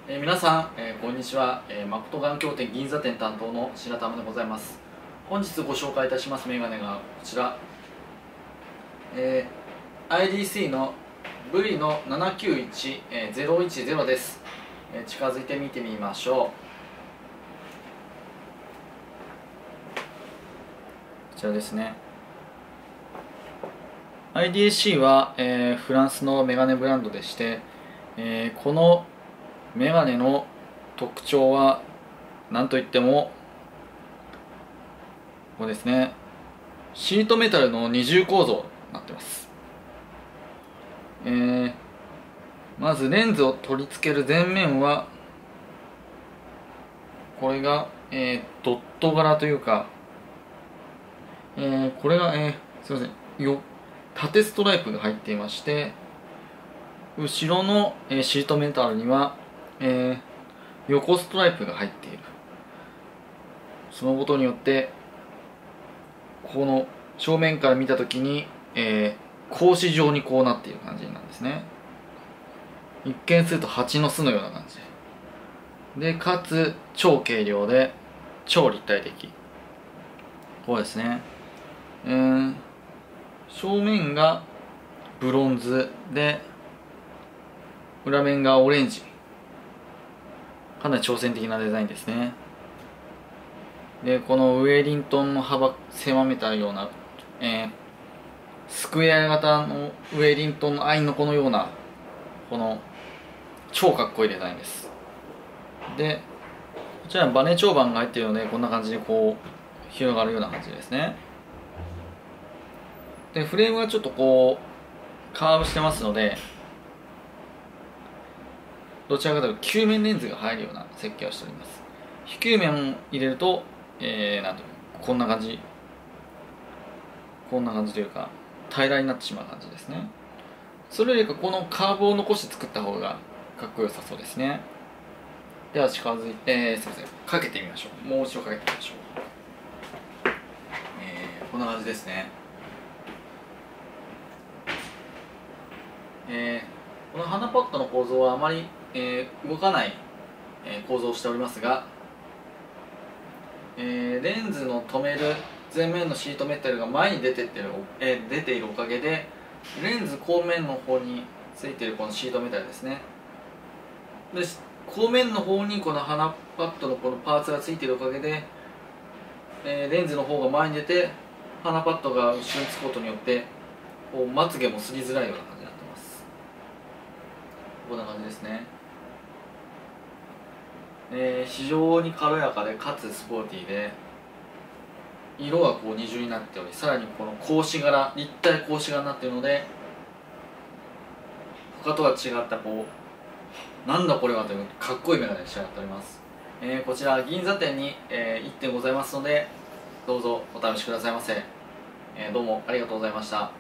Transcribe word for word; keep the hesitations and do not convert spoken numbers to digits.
えー皆さん、えーこんにちは、えー、誠眼鏡店銀座店担当の白玉でございます。本日ご紹介いたしますメガネがこちら、えー アイディーシー の ブイ のななきゅういちゼロいちゼロです。えー近づいて見てみましょう。こちらですね。 アイディーシー は、えーフランスのメガネブランドでして、えーこのメガネの特徴は何といってもここですね、シートメタルの二重構造になってます。えー、まずレンズを取り付ける前面はこれが、えー、ドット柄というか、えー、これが、えー、すいませんよ縦ストライプが入っていまして、後ろの、えー、シートメタルには、えー横ストライプが入っている。そのことによってこの正面から見たときに、えー、格子状にこうなっている感じなんですね。一見すると蜂の巣のような感じで、かつ超軽量で超立体的。こうですね、えー、正面がブロンズで裏面がオレンジ。かなり挑戦的なデザインですね。でこのウェリントンの幅狭めたような、えー、スクエア型のウェリントンのアイの子のようなこの超かっこいいデザインです。でこちらにバネ長板が入っているので、こんな感じでこう広がるような感じですね。でフレームがちょっとこうカーブしてますので、どちらかというと球面レンズが入るような設計をしております。非球面を入れると、えー、なんていうの、こんな感じこんな感じというか平らになってしまう感じですね。それよりかこのカーブを残して作った方がかっこよさそうですね。では近づいて、えー、すみません、かけてみましょう。もう一度かけてみましょう。えー、こんな感じですね。えー、この鼻パッドの構造はあまり、えー、動かない、えー構造をしておりますが、えーレンズの止める前面のシートメタルが前に出てってる、えー出ているおかげで、レンズ後面の方についているこのシートメタルですね。で後面の方にこの鼻パッドのこのパーツがついているおかげで、えーレンズの方が前に出て鼻パッドが後ろにつくことによって、こうまつげもすりづらいような感じになってます。こんな感じですね。えー非常に軽やかでかつスポーティーで、色はこう二重になっており、さらにこの格子柄、立体格子柄になっているので、他とは違ったこうなんだこれはというかっこいいメガネに仕上がっております。えーこちら銀座店に、えーいってんございますので、どうぞお試しくださいませ。えーどうもありがとうございました。